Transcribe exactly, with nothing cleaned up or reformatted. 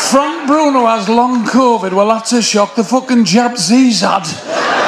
Frank Bruno has long COVID. Well, that's a shock. The fucking jabs he's had.